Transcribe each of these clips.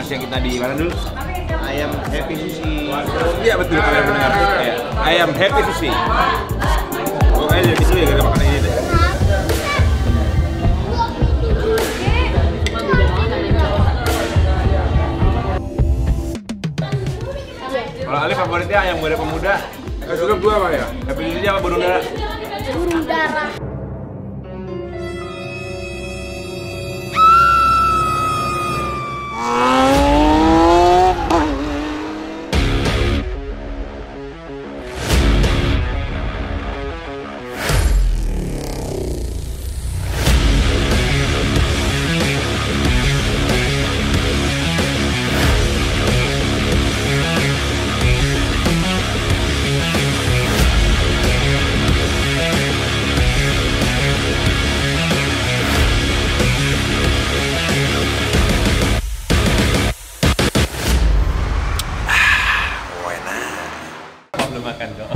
yang kita di mana dulu? Ayam Happy Sushi. Iya betul, kalian mendengar. Ya. Ayam Happy Sushi. Pokoknya jadi dulu ya kita makan ini deh. Kalau Ali favoritnya ayam goreng pemuda. Suka gua apa ya? Happy Sushi apa burung dara? Burung dara. Makan kok.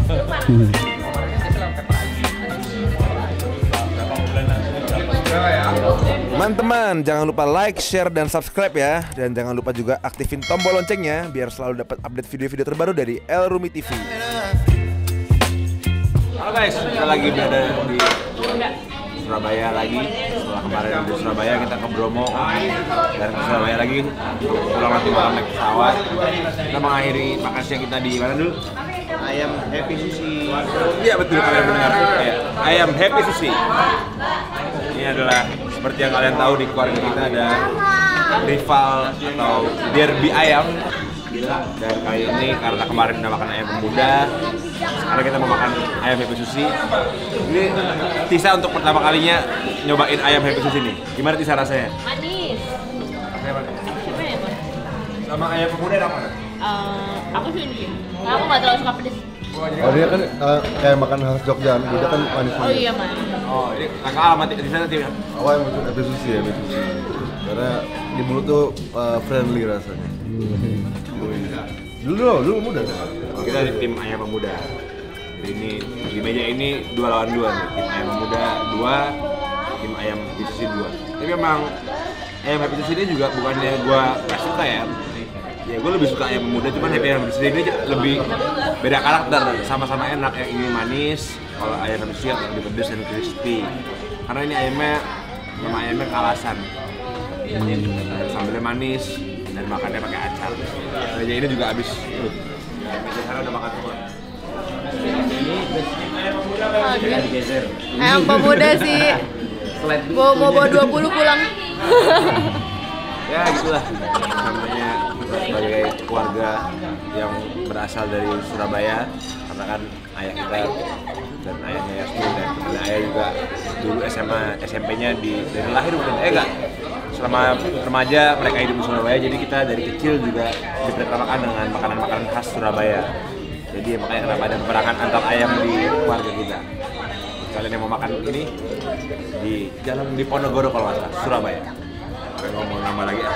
Teman-teman, jangan lupa like, share, dan subscribe ya. Dan jangan lupa juga aktifin tombol loncengnya biar selalu dapat update video-video terbaru dari Elrumi TV. Halo guys, kita lagi berada di Surabaya lagi. Setelah kemarin di Surabaya kita ke Bromo dan ke Surabaya lagi untuk pulang nanti malam naik pesawat. Kita mengakhiri makan siang kita di mana dulu? Ayam Happy Sushi. Iya betul, kalian mendengar. Ya. Ayam Happy Sushi. Ini adalah seperti yang kalian tahu di keluarga kita ada rival atau derby ayam. Dan kali ini karena kemarin udah makan ayam pemuda, sekarang kita mau makan ayam Happy Sushi. Ini Tisa untuk pertama kalinya nyobain ayam Happy Sushi nih. Gimana Tisa rasanya? Manis. Gimana ya, Bos? Sama ayam pemuda apa? Aku sih ini. Aku nggak terlalu suka pedes. Oh dia kan kayak makan khas Jogja, dia kan manis. Oh iya manis. Oh, ini kakak alamat di sana timnya. Awal Happy Sushi ya, Happy Sushi. Karena di mulut tuh friendly rasanya. Dulu muda. Kita di tim ayam pemuda. Jadi ini di meja ini 2 lawan 2 nih. Tim ayam pemuda 2, tim ayam Happy Sushi 2. Tapi memang ayam Happy Sushi ini juga bukannya gua gak suka ya. Ya gue lebih suka ayam pemuda, cuman Happy Sushi ini lebih beda karakter, sama-sama enak. Yang ini manis, kalau ayam Happy Sushi lebih pedas dan crispy. Karena ini nama ayamnya kalasan. Sambalnya manis dan makannya pakai acar. Meja ini juga habis. Meja sana udah makan semua. Ayam pemuda sih. Mau bawa 20 pulang. Ya gitulah namanya sebagai keluarga yang berasal dari Surabaya, karena kan ayah kita dan ayahnya Yasmin dan ayah juga dulu SMP-nya dari lahir bukan enggak, selama remaja mereka hidup di Surabaya, jadi kita dari kecil juga diperkenalkan dengan makanan-makanan khas Surabaya. Jadi makanya kenapa ada peperangan antar ayam di keluarga kita. Kalian yang mau makan ini di jalan di Ponorogo kalau nggak salah, Surabaya. Kalian ngomong nama lagi ya.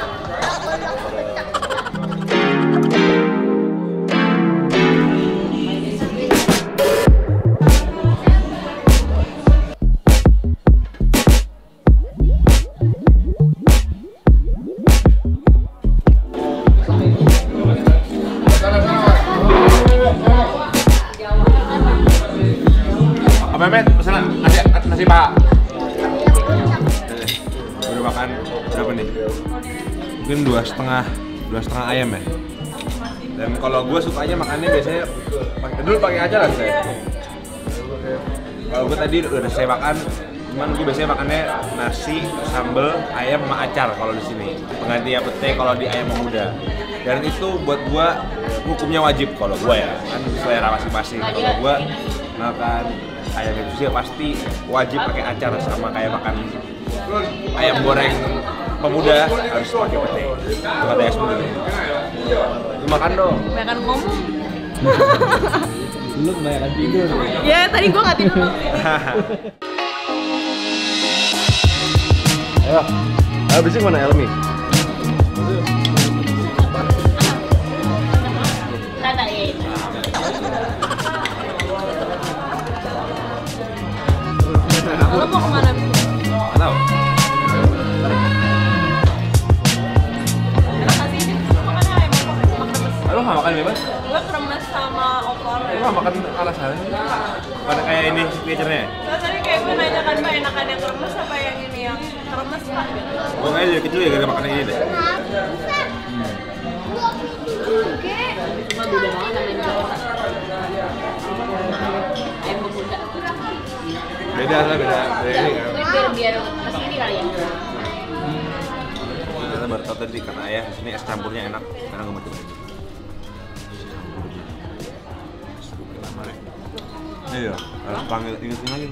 Mehmet, pesan nasi paha. Udah makan berapa nih? Mungkin 2,5 ayam ya. Dan kalau gue sukanya makannya biasanya pakai acar lah saya. Kalau gue tadi udah saya makan, cuman gue biasanya makannya nasi, sambal, ayam sama acar kalau di sini. Pengganti ya pete kalau di ayam pemuda. Dan itu buat gue hukumnya wajib kalau gue ya. Kan selera masing-masing. Kalau gue makan ayam Happy Sushi pasti wajib pakai acar, sama kayak makan ayam goreng pemuda harus pakai pete. Itu kata Yasmin. Lu makan dong. Banyakan ngomong. Lu kebanyakan tidur. Ya tadi gua nggak tidur. Ayo bising mana Elmi? Tatain. Lo mau kemana? Nggak tahu. Enak nggak sih? apa? Gue kremes sama opor. Lu nggak makan alasan? Pada kayak ini signature-nya? Terus tadi kayak gue nanya kan Pak enakan yang kremes apa yang ini yang kremes Pak gitu. Gue kayaknya dari kecil ya gak makan ini deh. Cuma beda banget sama yang Jawa. Ayam pemuda. Beda lah, beda ini kan. Mungkin biar kesini kali ya. Ternyata baru tau tadi karena ayah sini es campurnya enak karena gue mau coba. Iya, harus panggil ingetin lagi.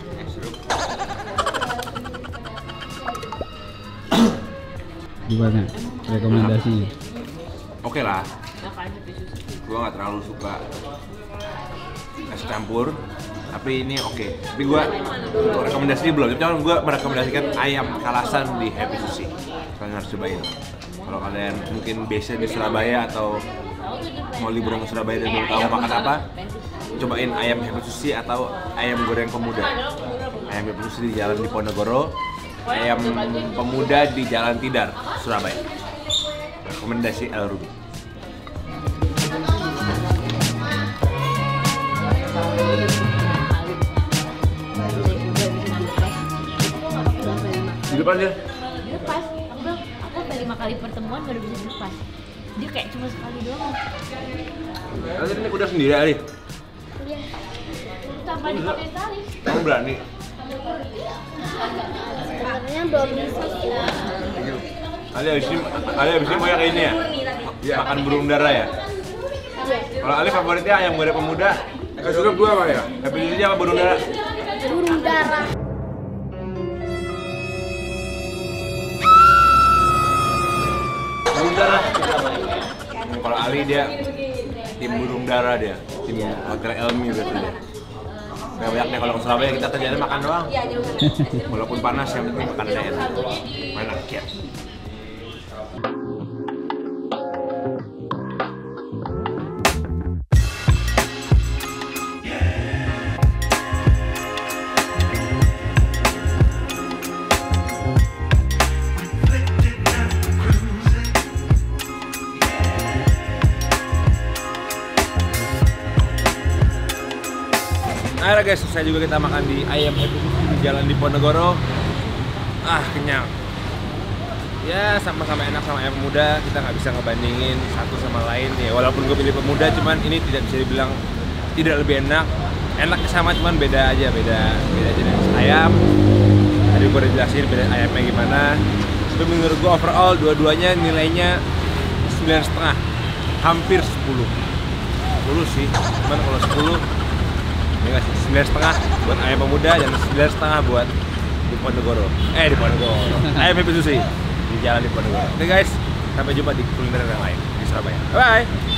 Gimana rekomendasinya? Oke lah, gue nggak terlalu suka es campur, tapi ini oke. Tapi gue rekomendasi belum, tapi gue merekomendasikan ayam kalasan di Happy Sushi. Kalian harus cobain. Kalau kalian mungkin biasa di Surabaya atau mau liburan ke Surabaya dan belum tahu makan apa, cobain ayam Happy Sushi atau ayam goreng pemuda. Ayam Happy Sushi di Jalan Diponegoro, ayam pemuda di Jalan Tidar, Surabaya. Rekomendasi El Ruby. Di depan dia. Dilepas. Aku udah 5 kali pertemuan baru bisa dilepas. Dia kayak cuma sekali doang. Nanti ini udah sendiri Ali. Iya. Tanpa dipakai tali. Kamu berani? Sebenarnya belum bisa sih. Ali abis ini mau yang ini ya? Makan burung dara ya? Kalau Ali favoritnya ayam goreng pemuda. Suka gua apa ya? Happy Sushi apa burung dara? Burung dara. Burung dara. Kalau Ali dia tim burung dara dia, tim Hotel Elmi berarti dia. Kayak banyak deh kalau ke Surabaya kita kerjanya makan doang. Walaupun panas yang penting makan enak. Main rakyat. Akhirnya guys, selesai juga kita makan di Ayam Happy Sushi di Jalan Diponegoro. Kenyang. Ya sama-sama enak sama ayam pemuda, kita nggak bisa ngebandingin satu sama lain ya. Walaupun gue pilih pemuda, cuman ini tidak bisa dibilang tidak lebih enak. Enaknya sama, cuman beda aja, beda jenis ayam. Tadi gue udah jelasin beda ayamnya gimana. Tapi menurut gue overall dua-duanya nilainya 9,5, hampir 10 sih. Cuman kalau 10 ya nggak sih, 9,5 buat ayam pemuda dan 9,5 buat Diponegoro. Ayam Happy Sushi di Jalan Diponegoro. Oke guys, sampai jumpa di kuliner yang lain di Surabaya. Bye.